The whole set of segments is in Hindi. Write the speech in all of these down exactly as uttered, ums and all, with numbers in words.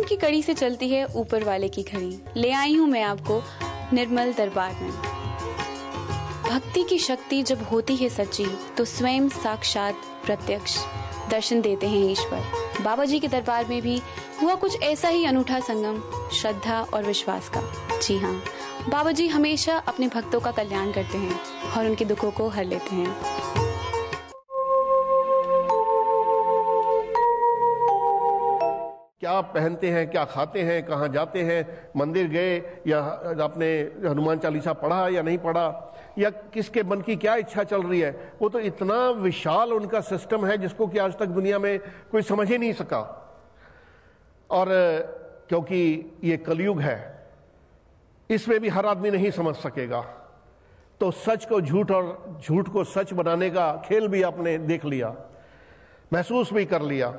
की कड़ी से चलती है ऊपर वाले की घड़ी। ले आई हूँ मैं आपको निर्मल दरबार में। भक्ति की शक्ति जब होती है सच्ची तो स्वयं साक्षात प्रत्यक्ष दर्शन देते हैं ईश्वर। बाबा जी के दरबार में भी हुआ कुछ ऐसा ही अनूठा संगम श्रद्धा और विश्वास का। जी हाँ, बाबा जी हमेशा अपने भक्तों का कल्याण करते हैं और उनके दुखों को हर लेते हैं। क्या पहनते हैं, क्या खाते हैं, कहाँ जाते हैं, मंदिर गए या आपने हनुमान चालीसा पढ़ा या नहीं पढ़ा, या किसके मन की क्या इच्छा चल रही है, वो तो इतना विशाल उनका सिस्टम है जिसको कि आज तक दुनिया में कोई समझ ही नहीं सका। और क्योंकि ये कलयुग है, इसमें भी हर आदमी नहीं समझ सकेगा, तो सच को झूठ और झूठ को सच बनाने का खेल भी आपने देख लिया, महसूस भी कर लिया।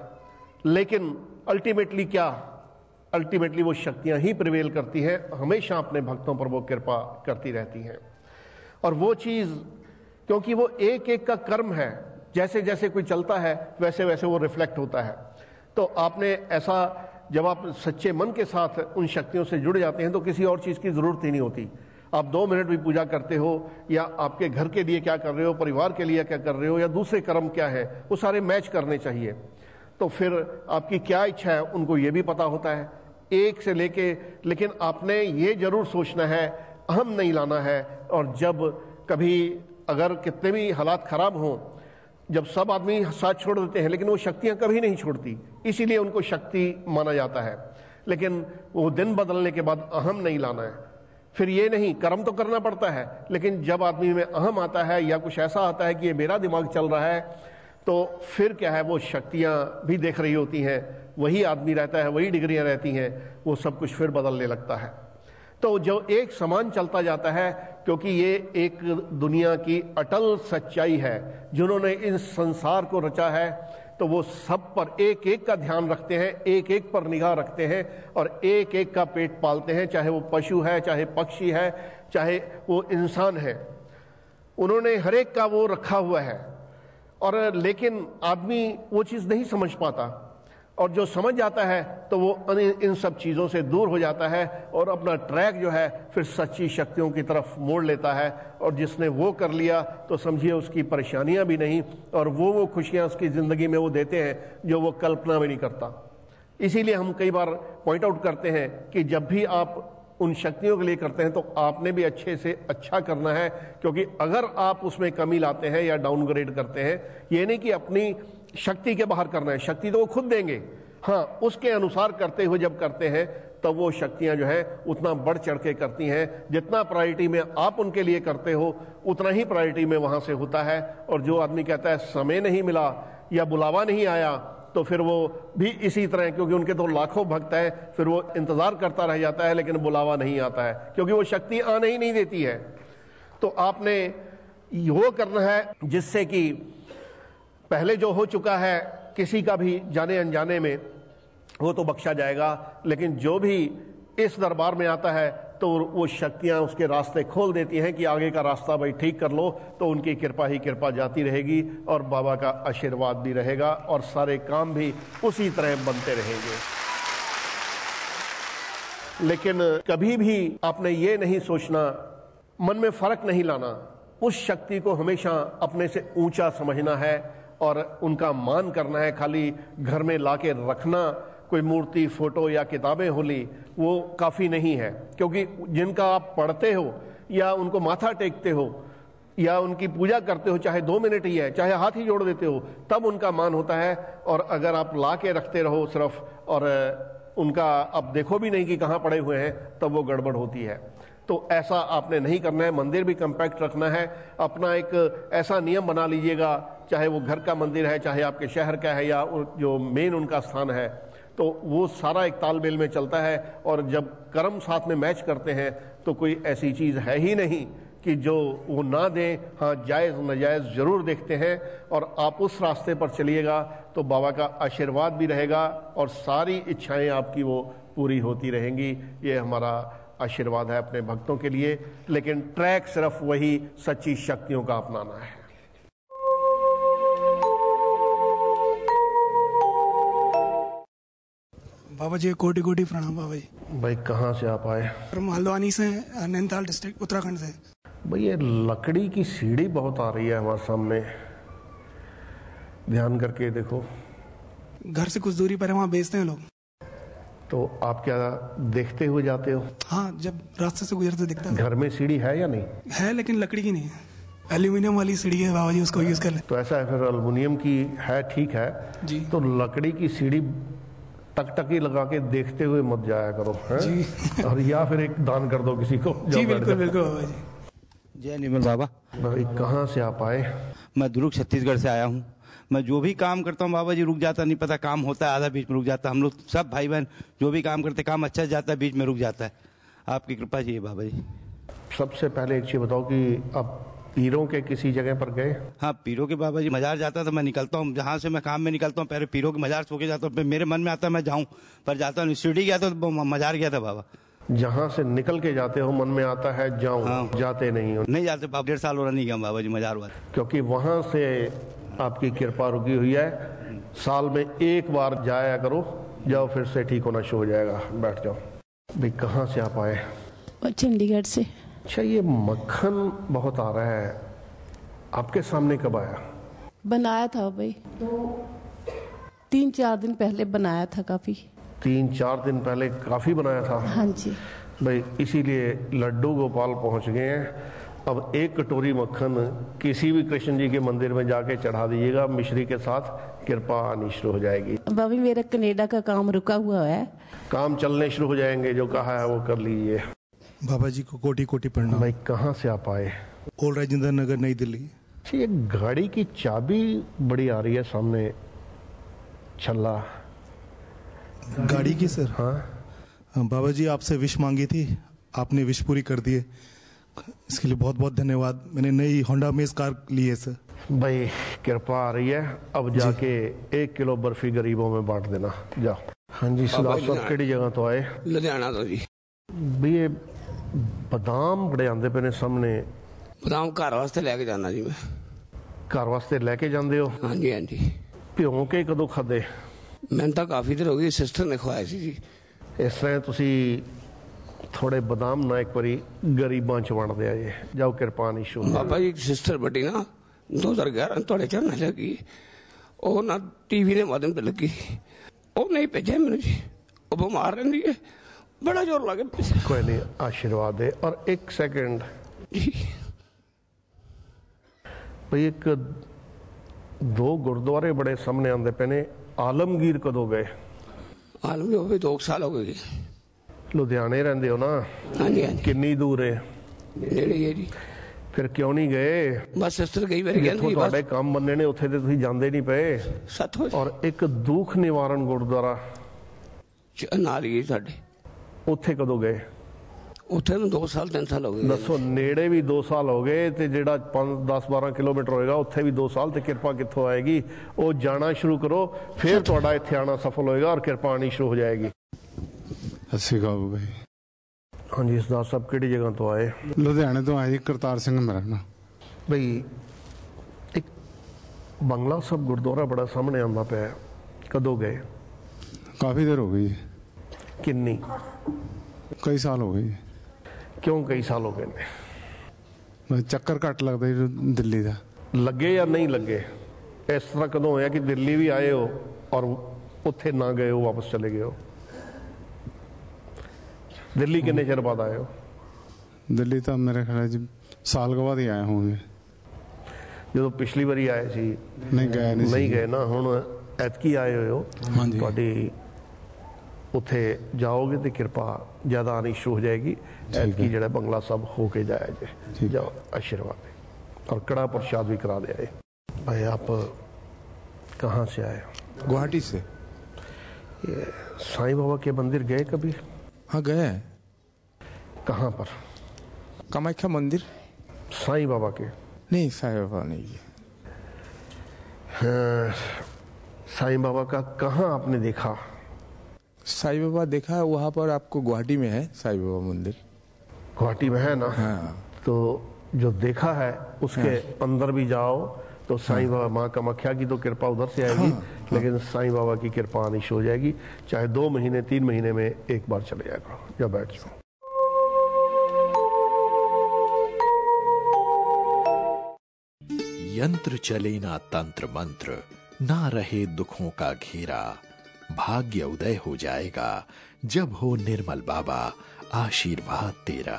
लेकिन अल्टीमेटली क्या, अल्टीमेटली वो शक्तियां ही प्रिवेल करती हैं, हमेशा अपने भक्तों पर वो कृपा करती रहती हैं। और वो चीज, क्योंकि वो एक एक का कर्म है, जैसे जैसे कोई चलता है वैसे वैसे वो रिफ्लेक्ट होता है। तो आपने ऐसा, जब आप सच्चे मन के साथ उन शक्तियों से जुड़ जाते हैं तो किसी और चीज की जरूरत ही नहीं होती। आप दो मिनट भी पूजा करते हो, या आपके घर के लिए क्या कर रहे हो, परिवार के लिए क्या कर रहे हो, या दूसरे कर्म क्या है, वो सारे मैच करने चाहिए। तो फिर आपकी क्या इच्छा है उनको ये भी पता होता है, एक से लेके। लेकिन आपने ये जरूर सोचना है, अहम नहीं लाना है। और जब कभी अगर कितने भी हालात खराब हों, जब सब आदमी साथ छोड़ देते हैं, लेकिन वो शक्तियां कभी नहीं छोड़ती, इसीलिए उनको शक्ति माना जाता है। लेकिन वो दिन बदलने के बाद अहम नहीं लाना है। फिर ये नहीं, कर्म तो करना पड़ता है, लेकिन जब आदमी में अहम आता है या कुछ ऐसा आता है कि ये मेरा दिमाग चल रहा है, तो फिर क्या है, वो शक्तियां भी देख रही होती हैं, वही आदमी रहता है, वही डिग्रियां रहती हैं, वो सब कुछ फिर बदलने लगता है। तो जो एक समान चलता जाता है, क्योंकि ये एक दुनिया की अटल सच्चाई है। जिन्होंने इस संसार को रचा है तो वो सब पर एक एक का ध्यान रखते हैं, एक एक पर निगाह रखते हैं और एक एक का पेट पालते हैं, चाहे वो पशु है, चाहे पक्षी है, चाहे वो इंसान है। उन्होंने हर एक का वो रखा हुआ है। और लेकिन आदमी वो चीज नहीं समझ पाता, और जो समझ जाता है तो वो इन सब चीजों से दूर हो जाता है और अपना ट्रैक जो है फिर सच्ची शक्तियों की तरफ मोड़ लेता है। और जिसने वो कर लिया तो समझिए उसकी परेशानियां भी नहीं, और वो वो खुशियां उसकी जिंदगी में वो देते हैं जो वो कल्पना भी नहीं करता। इसीलिए हम कई बार पॉइंट आउट करते हैं कि जब भी आप उन शक्तियों के लिए करते हैं तो आपने भी अच्छे से अच्छा करना है, क्योंकि अगर आप उसमें कमी लाते हैं या डाउनग्रेड करते हैं, ये नहीं कि अपनी शक्ति के बाहर करना है, शक्ति तो वो खुद देंगे, हाँ उसके अनुसार करते हुए जब करते हैं तब वो शक्तियां जो है उतना बढ़ चढ़ के करती हैं। जितना प्रायोरिटी में आप उनके लिए करते हो उतना ही प्रायोरिटी में वहां से होता है। और जो आदमी कहता है समय नहीं मिला या बुलावा नहीं आया, तो फिर वो भी इसी तरह, क्योंकि उनके तो लाखों भक्त हैं, फिर वो इंतजार करता रह जाता है लेकिन बुलावा नहीं आता है, क्योंकि वो शक्ति आने ही नहीं देती है। तो आपने वो करना है जिससे कि पहले जो हो चुका है किसी का भी जाने अनजाने में वो तो बख्शा जाएगा, लेकिन जो भी इस दरबार में आता है तो वो शक्तियां उसके रास्ते खोल देती हैं कि आगे का रास्ता भाई ठीक कर लो, तो उनकी कृपा ही कृपा जाती रहेगी और बाबा का आशीर्वाद भी रहेगा और सारे काम भी उसी तरह बनते रहेंगे। लेकिन कभी भी आपने ये नहीं सोचना, मन में फर्क नहीं लाना, उस शक्ति को हमेशा अपने से ऊंचा समझना है और उनका मान करना है। खाली घर में लाके रखना कोई मूर्ति, फोटो या किताबें होली, वो काफी नहीं है, क्योंकि जिनका आप पढ़ते हो या उनको माथा टेकते हो या उनकी पूजा करते हो, चाहे दो मिनट ही है, चाहे हाथ ही जोड़ देते हो, तब उनका मान होता है। और अगर आप ला के रखते रहो सिर्फ और उनका अब देखो भी नहीं कि कहाँ पड़े हुए हैं, तब वो गड़बड़ होती है। तो ऐसा आपने नहीं करना है। मंदिर भी कंपैक्ट रखना है। अपना एक ऐसा नियम बना लीजिएगा, चाहे वो घर का मंदिर है, चाहे आपके शहर का है या जो मेन उनका स्थान है, तो वो सारा एक तालमेल में चलता है। और जब कर्म साथ में मैच करते हैं तो कोई ऐसी चीज है ही नहीं कि जो वो ना दें। हाँ, जायज नाजायज जरूर देखते हैं, और आप उस रास्ते पर चलिएगा तो बाबा का आशीर्वाद भी रहेगा और सारी इच्छाएं आपकी वो पूरी होती रहेंगी। ये हमारा आशीर्वाद है अपने भक्तों के लिए। लेकिन ट्रैक सिर्फ वही सच्ची शक्तियों का अपनाना है। बाबा जी कोटि कोटि प्रणाम बाबा जी। भाई कहाँ से आप आए? हम हल्द्वानी से, नैनीताल डिस्ट्रिक्ट, उत्तराखंड से। भाई ये लकड़ी की सीढ़ी बहुत आ रही है हमारे सामने, ध्यान करके देखो। घर से कुछ दूरी पर है, वहाँ बेचते हैं लोग। तो आप क्या देखते हुए जाते हो? हाँ, जब रास्ते से गुजरते दिखता है। घर में सीढ़ी है या नहीं? है, लेकिन लकड़ी की नहीं है, एल्यूमिनियम वाली सीढ़ी है बाबा जी, उसको यूज कर ले। तो ऐसा है फिर, एल्युमिनियम की है, ठीक है जी। तो लकड़ी की सीढ़ी टकटकी लगा के देखते हुए मत जाया करो, है? जी। और या फिर एक दान कर दो किसी को। जी बिल्कुल बिल्कुल बाबा जी। जय निर्मल बाबा। भाई कहाँ से आप आए? मैं दुर्ग छत्तीसगढ़ से आया हूँ। मैं जो भी काम करता हूँ बाबा जी, रुक जाता नहीं पता, काम होता है आधा बीच में रुक जाता है। हम लोग सब भाई बहन जो भी काम करते, काम अच्छा जाता है, बीच में रुक जाता है। आपकी कृपा चाहिए बाबा जी। सबसे पहले एक चीज बताओ कि आप पीरों के किसी जगह पर गए? हाँ, पीरों के बाबा जी मजार जाता था, मैं निकलता हूँ जहाँ से मैं काम में निकलता हूँ, पहले पीरों के मजार सो के जाता हूँ। फिर मेरे मन में आता है मैं जाऊँ, पर जाता हूँ। शिरडी गया तो मजार गया था बाबा। जहाँ से निकल के जाते हो मन में आता है जाऊं, हाँ। जाते नहीं हो? नहीं जाते बाबा, डेढ़ साल हो रहा नहीं गया बाबा जी मजार वाले। क्योंकि वहां से आपकी कृपा रुकी हुई है। साल में एक बार जाया करो, जाओ फिर से ठीक होना शुरू हो जाएगा। बैठ जाओ। भाई कहाँ से आप आए? चंडीगढ़ से। अच्छा, ये मक्खन बहुत आ रहा है, आपके सामने कब आया? बनाया था भाई, तीन चार दिन पहले बनाया था। काफी तीन चार दिन पहले काफी बनाया था? हाँ जी भाई, इसीलिए लड्डू गोपाल पहुंच गए हैं। अब एक कटोरी मक्खन किसी भी कृष्ण जी के मंदिर में जाके चढ़ा दीजिएगा मिश्री के साथ, कृपा आनी शुरू हो जाएगी। बाबी मेरा कनाडा का काम रुका हुआ है। काम चलने शुरू हो जाएंगे, जो कहा है वो कर लीजिए। बाबा जी को कोटि कोटि प्रणाम। भाई कहाँ से आप आए? ओल्ड राजेंद्र नगर, नई दिल्ली। ये गाड़ी की चाबी बड़ी आ रही है सामने, छल्ला। गाड़ी की सर? हाँ बाबा जी आपसे विश मांगी थी, आपने विश पूरी कर दिए, इसके लिए बहुत बहुत धन्यवाद। मैंने नई होंडा अमेज कार ली है सर। भाई कृपा आ रही है, अब जाके एक किलो बर्फी गरीबों में बांट देना, जाओ। हाँ जी, सरदार साहब केड़ी जगह तो आए? लुधियाना तो जी। भी ये बादाम बड़े आंदे पे ने सामने। बादाम घर वास्ते लेके जाना जी मैं। घर वास्ते लेके जाते हो? हाँ जी हाँ जी। ਭਿਉਂ ਕੇ ਕਦੋਂ ਖਾਦੇ? मैंने तो काफी देर हो गई, सिस्टर ने खवाया सी जी। ਇਸ ਤਰ੍ਹਾਂ ਤੁਸੀਂ ਥੋੜੇ ਬਦਾਮ ਨਾ ਇੱਕ ਵਾਰੀ ਗਰੀਬਾਂ ਚ ਵੰਡ ਦਿਆ ਜੇ, ਜਾਓ ਕਿਰਪਾ ਨਹੀਂ ਸ਼ੁਰੂ। बाबा जी सिस्टर बड़ी ना दो हजार ग्यारह थोड़े चढ़ने लगी, ਉਹ ਨਾ टीवी ਦੇ माध्यम ਤੇ ਲੱਗੀ, ਉਹ ਨਹੀਂ ਭੇਜਿਆ ਮੈਨੂੰ ਜੀ, ਉਹ ਬਿਮਾਰ ਰਹਿੰਦੀ ਹੈ, बड़ा जोर लगे। कोई नहीं, आशीर्वाद है। और एक सेकंड जी, भाई एक दो गुरुद्वारे बड़े सामने आंदे पे ने, आलमगीर कदों गए? आलम हो गए दो साल हो गए। लुधियाने रहंदे हो ना? हाँ जी हाँ जी। कितनी दूर है? नेड़े है जी। फिर क्यों नहीं गए? बस सिस्टर कई बार जिੱਥੋਂ ਤੁਹਾਡੇ ਕੰਮ ਬੰਨੇ ਨੇ ਉੱਥੇ ਤੇ ਤੁਸੀਂ ਜਾਂਦੇ ਨਹੀਂ ਪਏ। सत हो और एक दुख निवारण गुरुद्वारा ਨਾਲ ਹੀ ਸਾਡੇ, ਉੱਥੇ ਕਦੋਂ ਗਏ? ਉੱਥੇ ਨੂੰ ਦੋ ਸਾਲ ਤਿੰਨ ਸਾਲ ਹੋ ਗਏ। ਦੱਸੋ, ਨੇੜੇ ਵੀ ਦੋ ਸਾਲ ਹੋ ਗਏ ਤੇ ਜਿਹੜਾ ਦਸ ਬਾਰਾਂ ਕਿਲੋਮੀਟਰ ਹੋਏਗਾ ਉੱਥੇ ਵੀ ਦੋ ਸਾਲ, ਤੇ ਕਿਰਪਾ ਕਿੱਥੋਂ ਆਏਗੀ? ਉਹ ਜਾਣਾ ਸ਼ੁਰੂ ਕਰੋ, ਫਿਰ ਤੁਹਾਡਾ ਇੱਥੇ ਆਣਾ ਸਫਲ ਹੋਏਗਾ ਔਰ ਕਿਰਪਾ ਆਣੀ ਸ਼ੁਰੂ ਹੋ ਜਾਏਗੀ। ਸਤਿ ਸ਼੍ਰੀ ਅਕਾਲ ਭਾਈ। ਹਾਂਜੀ ਸਰਦਾਰ ਸਾਹਿਬ, ਕਿਹੜੀ ਜਗ੍ਹਾ ਤੋਂ ਆਏ? ਲੁਧਿਆਣੇ ਤੋਂ ਆਏ ਜੀ, ਕਰਤਾਰ ਸਿੰਘ ਮੇਰਾ ਨਾਮ। ਬਈ ਇੱਕ ਬੰਗਲਾ ਸਾਹਿਬ ਗੁਰਦੁਆਰਾ ਬੜਾ ਸਾਹਮਣੇ ਆਉਂਦਾ ਪਿਆ, ਕਦੋਂ ਗਏ? ਕਾਫੀ ਦੇਰ ਹੋ ਗਈ ਜੀ। ਕਿੰਨੀ? ਕਈ ਸਾਲ ਹੋ ਗਏ ਜੀ। ਕਿਉਂ ਕਈ ਸਾਲ ਹੋ ਗਏ ਨੇ? ਮੈਂ ਚੱਕਰ ਘੱਟ ਲੱਗਦਾ ਜੀ ਦਿੱਲੀ ਦਾ। ਲੱਗੇ ਜਾਂ ਨਹੀਂ ਲੱਗੇ? ਇਸ ਤਰ੍ਹਾਂ ਕਦੋਂ ਹੋਇਆ ਕਿ ਦਿੱਲੀ ਵੀ ਆਏ ਹੋ ਔਰ ਉੱਥੇ ਨਾ ਗਏ ਹੋ, ਵਾਪਸ ਚਲੇ ਗਏ ਹੋ? ਦਿੱਲੀ ਕਿੰਨੇ ਚਿਰ ਬਾਅਦ ਆਏ ਹੋ? ਦਿੱਲੀ ਤਾਂ ਮੇਰੇ ਖਿਆਲ ਜੀ ਸਾਲ ਕੁ ਬਾਅਦ ਹੀ ਆਏ ਹੋਣਗੇ। ਜਦੋਂ ਪਿਛਲੀ ਵਾਰੀ ਆਏ ਸੀ ਨਹੀਂ ਗਏ ਨਹੀਂ ਨਹੀਂ ਗਏ ਨਾ, ਹੁਣ ਐਤਕੀ ਆਏ ਹੋਏ ਹੋ। ਹਾਂਜੀ। ਤੁਹਾਡੀ ਉੱਥੇ ਜਾਓਗੇ ਤੇ ਕਿਰਪਾ ਜ਼ਿਆਦਾ ਆਣੀ ਸ਼ੁਰੂ ਹੋ ਜਾएगी। ਐਤਕੀ ਜਿਹੜਾ ਬੰਗਲਾ ਸਾਹਿਬ ਹੋ ਕੇ ਜਾਇਆ ਜੇ, ਜਾओ, आशीर्वाद है। और कड़ा प्रसाद भी करा दिया है। भाई आप कहाँ से आए? गुवाहाटी से। ये साईं बाबा के मंदिर गए कभी? हाँ गए हैं। कहाँ पर? कामाख्या मंदिर। साईं बाबा के? नहीं, साईं बाबा नहीं है। हाँ, साईं बाबा का कहाँ आपने देखा? साईं बाबा देखा है वहाँ पर, आपको गुवाहाटी में है साईं बाबा मंदिर। गुवाहाटी में है ना? हाँ। तो जो देखा है उसके हाँ। अंदर भी जाओ, तो साईं बाबा माँ कामाख्या की तो कृपा उधर से आएगी, लेकिन साईं बाबा की कृपा आनी शुरू हो जाएगी। चाहे दो महीने तीन महीने में एक बार चले जाएगा। या बैठ जाओ। यंत्र चले ना तंत्र मंत्र, ना रहे दुखों का घेरा, भाग्य उदय हो जाएगा जब हो निर्मल बाबा आशीर्वाद तेरा।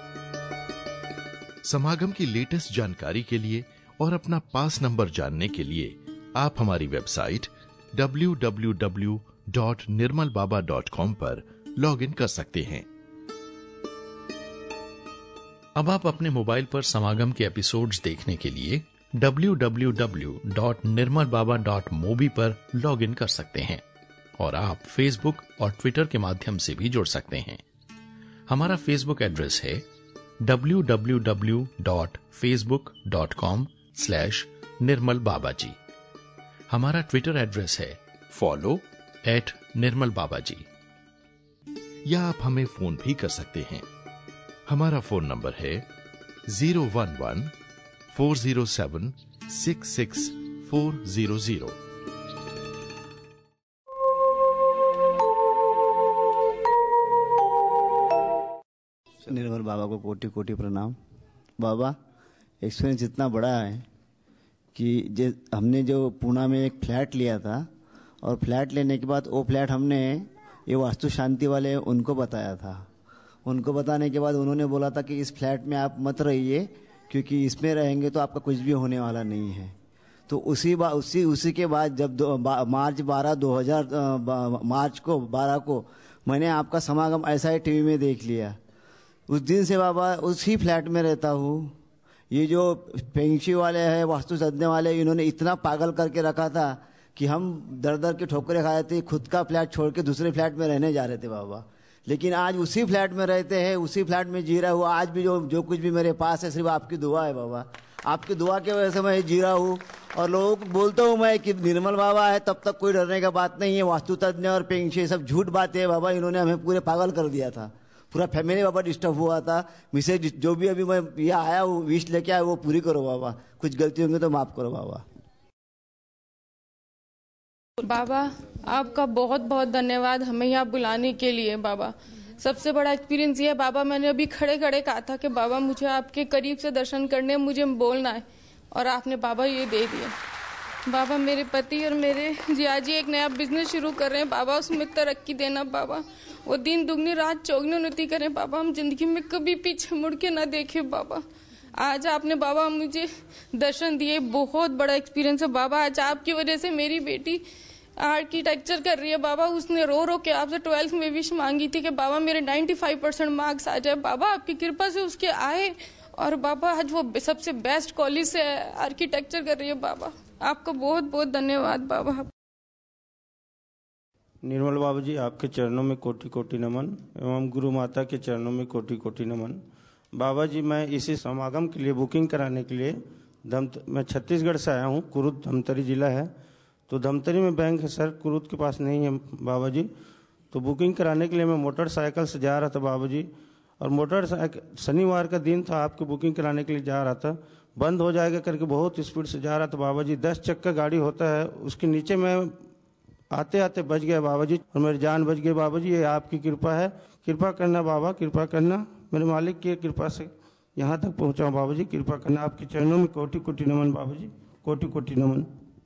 समागम की लेटेस्ट जानकारी के लिए और अपना पास नंबर जानने के लिए आप हमारी website W W W dot Nirmal Baba dot com पर लॉग इन कर सकते हैं। अब आप अपने मोबाइल पर समागम के एपिसोड्स देखने के लिए W W W dot Nirmal Baba dot mobi पर लॉग इन कर सकते हैं और आप फेसबुक और ट्विटर के माध्यम से भी जुड़ सकते हैं। हमारा फेसबुक एड्रेस है W W W dot Facebook dot com slash Nirmal Baba ji. हमारा ट्विटर एड्रेस है फॉलो एट निर्मल बाबा जी। या आप हमें फोन भी कर सकते हैं। हमारा फोन नंबर है zero one one four zero seven six six four zero zero. Nirmal Baba को कोटि कोटि प्रणाम। बाबा, एक्सपीरियंस इतना बड़ा है कि जे हमने जो पूना में एक फ्लैट लिया था और फ्लैट लेने के बाद वो फ्लैट हमने ये वास्तु शांति वाले उनको बताया था। उनको बताने के बाद उन्होंने बोला था कि इस फ्लैट में आप मत रहिए, क्योंकि इसमें रहेंगे तो आपका कुछ भी होने वाला नहीं है। तो उसी बा, उसी उसी के बाद जब दो, बा, मार्च बारह दो हजार मार्च को बारह को मैंने आपका समागम ऐसा ही टीवी में देख लिया। उस दिन से बाबा उसी फ्लैट में रहता हूँ। ये जो पेंशी वाले हैं, वास्तु तज्ञ वाले, इन्होंने इतना पागल करके रखा था कि हम दर दर के ठोकरे खा रहे थे, खुद का फ्लैट छोड़ के दूसरे फ्लैट में रहने जा रहे थे बाबा। लेकिन आज उसी फ्लैट में रहते हैं, उसी फ्लैट में जी रहा हूँ। आज भी जो जो कुछ भी मेरे पास है सिर्फ आपकी दुआ है बाबा। आपकी दुआ की वजह से मैं जी रहा हूँ और लोगों को बोलता हूँ मैं कि निर्मल बाबा है तब तक कोई डरने का बात नहीं है। वास्तु तज्ञ और पेंशी सब झूठ बातें है बाबा। इन्होंने हमें पूरे पागल कर दिया था, पूरा फैमिली बाबा डिस्टर्ब हुआ था। मिसे जो भी अभी मैं यहाँ आया हूँ विश लेके आया वो पूरी करो बाबा। कुछ गलती होंगी तो माफ करो बाबा। बाबा आपका बहुत बहुत धन्यवाद हमें यहाँ बुलाने के लिए। बाबा सबसे बड़ा एक्सपीरियंस ये है बाबा, मैंने अभी खड़े खड़े कहा था कि बाबा मुझे आपके करीब से दर्शन करने, मुझे बोलना है, और आपने बाबा ये दे दिया। बाबा मेरे पति और मेरे जिया जी एक नया बिजनेस शुरू कर रहे हैं बाबा, उसमें तरक्की देना बाबा। वो दिन दुगनी रात चौगनी उन्नति करें बाबा, हम जिंदगी में कभी पीछे मुड़ के ना देखें बाबा। आज आपने बाबा मुझे दर्शन दिए, बहुत बड़ा एक्सपीरियंस है बाबा। आज आपकी वजह से मेरी बेटी आर्किटेक्चर कर रही है बाबा। उसने रो रो के आपसे ट्वेल्थ में विश मांगी थी कि बाबा मेरे पचानवे परसेंट मार्क्स आ जाए। बाबा आपकी कृपा से उसके आए और बाबा आज वो सबसे बेस्ट कॉलेज से आर्किटेक्चर कर रही है बाबा। आपका बहुत बहुत धन्यवाद बाबा। निर्मल बाबा जी आपके चरणों में कोटि कोटि नमन एवं गुरु माता के चरणों में कोटि कोटि नमन। बाबा जी मैं इसी समागम के लिए बुकिंग कराने के लिए धम मैं छत्तीसगढ़ से आया हूँ। कुरुद धमतरी जिला है, तो धमतरी में बैंक है सर, कुरुद के पास नहीं है बाबा जी। तो बुकिंग कराने के लिए मैं मोटरसाइकिल से जा रहा था बाबा जी, और मोटरसाइकिल शनिवार का दिन था, आपकी बुकिंग कराने के लिए जा रहा था। बंद हो जाएगा करके बहुत स्पीड से जा रहा था बाबा जी। दस चक्का गाड़ी होता है, उसके नीचे मैं आते आते बच गया बाबा जी, और मेरी जान बच गई बाबा जी। ये आपकी कृपा है, कृपा करना बाबा, कृपा करना। मेरे मालिक की कृपा से यहाँ तक पहुँचा बाबा जी, कृपा करना। आपके चरणों में कोटि कोटि नमन बाबा जी, कोटि कोटि नमन।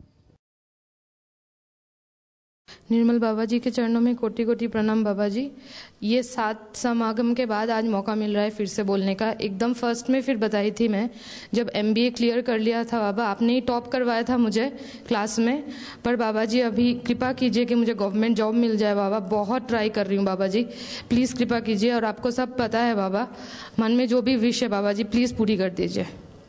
निर्मल बाबा जी के चरणों में कोटि कोटि प्रणाम बाबा जी। ये सात समागम के बाद आज मौका मिल रहा है फिर से बोलने का। एकदम फर्स्ट में फिर बताई थी मैं, जब एमबीए क्लियर कर लिया था बाबा, आपने ही टॉप करवाया था मुझे क्लास में। पर बाबा जी अभी कृपा कीजिए कि मुझे गवर्नमेंट जॉब मिल जाए बाबा। बहुत ट्राई कर रही हूँ बाबा जी, प्लीज़ कृपा कीजिए। और आपको सब पता है बाबा, मन में जो भी विश है बाबा जी प्लीज़ पूरी कर दीजिए।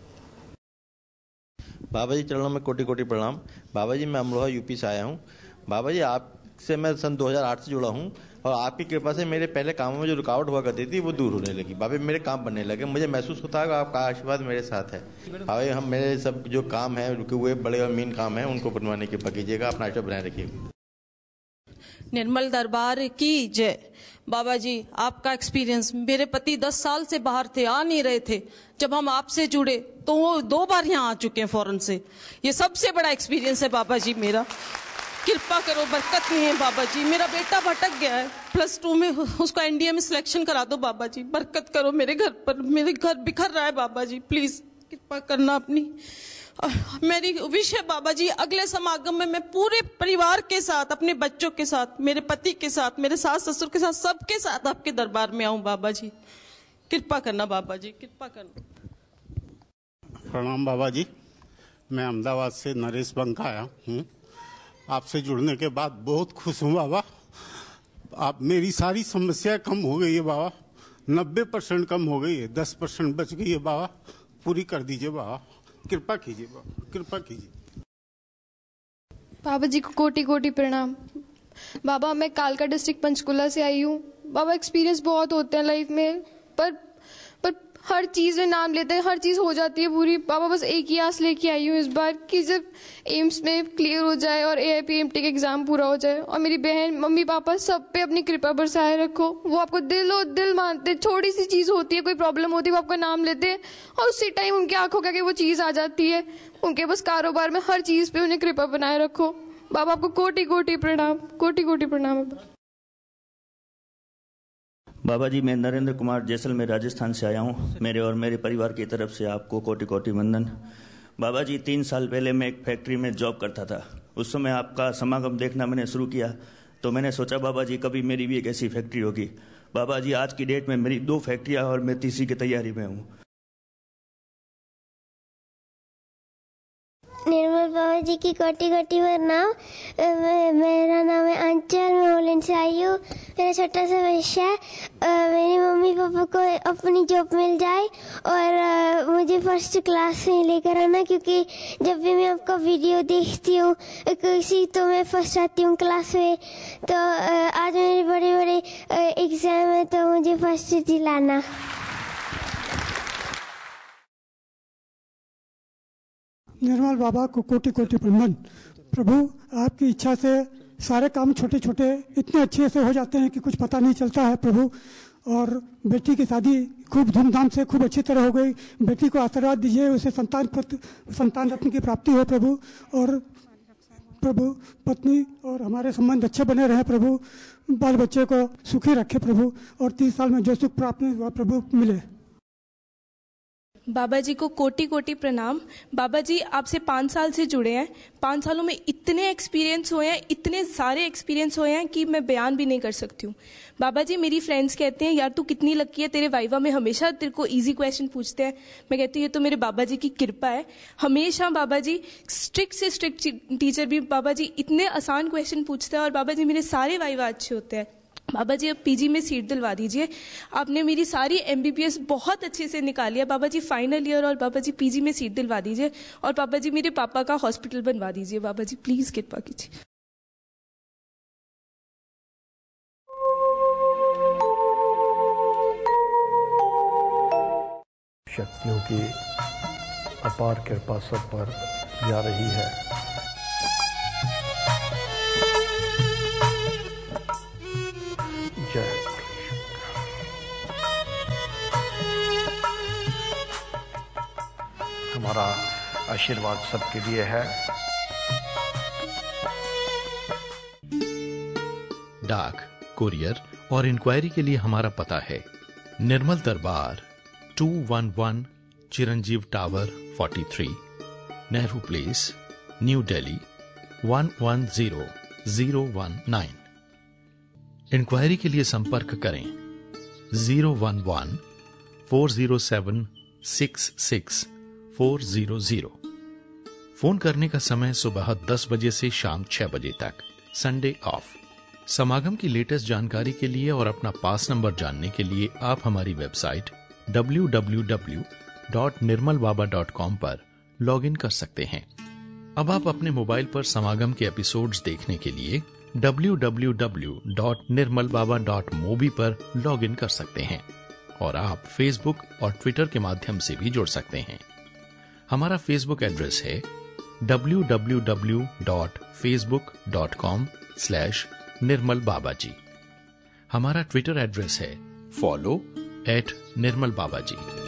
बाबा जी चरणों में कोटि कोटि प्रणाम। बाबा जी मैं अमरोहा यूपी से आया हूँ। बाबा जी आपसे मैं सन दो हज़ार आठ से जुड़ा हूँ, और आपकी कृपा से मेरे पहले कामों में जो रुकावट हुआ करती थी वो दूर होने लगी। बाबा मेरे काम बनने लगे, मुझे महसूस होता है कि आपका आशीर्वाद मेरे साथ है। बाबा हम मेरे सब जो काम है रुके हुए बड़े और मेन काम है उनको बनवाने की कृपा कीजिएगा। अपना आशीर्वाद बनाए रखिएगा। निर्मल दरबार की जय। बाबा जी, आपका एक्सपीरियंस, मेरे पति दस साल से बाहर थे, आ नहीं रहे थे। जब हम आपसे जुड़े तो वो दो बार यहाँ आ चुके हैं फॉरेन से। ये सबसे बड़ा एक्सपीरियंस है बाबा जी मेरा। कृपा करो, बरकत नहीं है बाबा जी। मेरा बेटा भटक गया है, प्लस टू में, उसका एनडीए में सिलेक्शन करा दो बाबा जी। बरकत करो मेरे घर पर, मेरे घर बिखर रहा है बाबा जी, प्लीज कृपा करना अपनी। मेरी विश है बाबा जी, अगले समागम में मैं पूरे परिवार के साथ, अपने बच्चों के साथ, मेरे पति के साथ, मेरे सास ससुर के साथ, सबके साथ आपके दरबार में आऊं बाबा जी। कृपा करना बाबा जी, कृपा करना। प्रणाम बाबा जी, मैं अहमदाबाद से नरेश बंका आया हूँ। आपसे जुड़ने के बाद बहुत खुश हूँ बाबा। आप, मेरी सारी समस्याएं कम हो गई है बाबा, नब्बे परसेंट कम हो गई है, दस परसेंट बच गई है बाबा। पूरी कर दीजिए बाबा, कृपा कीजिए बाबा, कृपा कीजिए। बाबा जी को कोटि कोटि प्रणाम। बाबा, मैं कालका डिस्ट्रिक्ट पंचकुला से आई हूँ। बाबा, एक्सपीरियंस बहुत होते हैं लाइफ में, पर पर हर चीज़ में नाम लेते हैं, हर चीज़ हो जाती है पूरी। बाबा, बस एक ही आस लेके आई हूँ इस बार कि जब एम्स में क्लियर हो जाए और A I P M T का एग्जाम पूरा हो जाए, और मेरी बहन, मम्मी, पापा सब पे अपनी कृपा बरसाए रखो। वो आपको दिलो दिल मानते, छोटी सी चीज़ होती है, कोई प्रॉब्लम होती है, वो आपका नाम लेते हैं और उसी टाइम उनकी आंखों के आगे वो चीज़ आ जाती है। उनके बस कारोबार में हर चीज़ पे उन्हें कृपा बनाए रखो। बाबा, आपको कोटि कोटि प्रणाम, कोटि कोटि प्रणाम। बाबा जी, मैं नरेंद्र कुमार जैसलमेर राजस्थान से आया हूँ। मेरे और मेरे परिवार की तरफ से आपको कोटि कोटि वंदन। बाबा जी, तीन साल पहले मैं एक फैक्ट्री में जॉब करता था। उस समय आपका समागम देखना मैंने शुरू किया तो मैंने सोचा बाबा जी कभी मेरी भी एक ऐसी फैक्ट्री होगी। बाबा जी, आज की डेट में मेरी दो फैक्ट्रियाँ और मैं तीसरी की तैयारी में हूँ। निर्मल बाबा जी की कोटि कोटि प्रणाम। मेरा नाम है अंचल, मैं होलैंड से आई हूँ। मेरा छोटा सा विषय है, मेरी मम्मी पापा को अपनी जॉब मिल जाए और मुझे फर्स्ट क्लास में लेकर आना, क्योंकि जब भी मैं आपका वीडियो देखती हूँ किसी तो मैं फर्स्ट आती हूँ क्लास में। तो आज मेरे बड़े बड़े एग्जाम है तो मुझे फर्स्ट दिलाना। निर्मल बाबा को कोटि कोटि प्रणाम। प्रभु, आपकी इच्छा से सारे काम छोटे छोटे इतने अच्छे से हो जाते हैं कि कुछ पता नहीं चलता है प्रभु। और बेटी की शादी खूब धूमधाम से, खूब अच्छी तरह हो गई। बेटी को आशीर्वाद दीजिए, उसे संतान संतान रत्न की प्राप्ति हो प्रभु। और प्रभु, पत्नी और हमारे संबंध अच्छे बने रहे प्रभु। बाल बच्चे को सुखी रखे प्रभु, और तीस साल में जो सुख प्राप्त हुआ प्रभु मिले। बाबा जी को कोटि कोटि प्रणाम। बाबा जी, आपसे पाँच साल से जुड़े हैं। पाँच सालों में इतने एक्सपीरियंस हुए हैं, इतने सारे एक्सपीरियंस हुए हैं कि मैं बयान भी नहीं कर सकती हूँ। बाबा जी, मेरी फ्रेंड्स कहते हैं यार तू कितनी लकी है, तेरे वाइवा में हमेशा तेरे को इजी क्वेश्चन पूछते हैं। मैं कहती हूँ ये तो मेरे बाबा जी की कृपा है। हमेशा बाबा जी स्ट्रिक्ट से स्ट्रिक्ट टीचर भी बाबा जी इतने आसान क्वेश्चन पूछते हैं और बाबा जी मेरे सारे वाइवा अच्छे होते हैं। बाबा जी, अब पीजी में सीट दिलवा दीजिए। आपने मेरी सारी एमबीबीएस बहुत अच्छे से निकाली है बाबा जी, फाइनल ईयर, और बाबा जी पीजी में सीट दिलवा दीजिए। और बाबा जी मेरे पापा का हॉस्पिटल बनवा दीजिए। बाबा जी प्लीज कृपा कीजिए। शक्तियों की अपार कृपा सब पर जा रही है। जय हमारा आशीर्वाद सबके लिए है। डाक, कुरियर और इंक्वायरी के लिए हमारा पता है Nirmal Darbar, two one one Chiranjiv tower तैंतालीस, Nehru Place, New Delhi one one zero zero one nine. Inquiry के लिए संपर्क करें zero one one four zero seven six six four zero zero. Phone करने का समय सुबह दस बजे से शाम छह बजे तक, संडे ऑफ। समागम की लेटेस्ट जानकारी के लिए और अपना पास नंबर जानने के लिए आप हमारी website W W W dot Nirmal Baba dot com पर लॉग इन कर सकते हैं। अब आप अपने मोबाइल पर समागम के एपिसोड्स देखने के लिए W W W dot Nirmal Baba dot mobi पर लॉग इन कर सकते हैं और आप फेसबुक और ट्विटर के माध्यम से भी जुड़ सकते हैं। हमारा फेसबुक एड्रेस है W W W dot Facebook dot com slash Nirmal Baba ji. हमारा ट्विटर एड्रेस है follow at Nirmal Baba ji.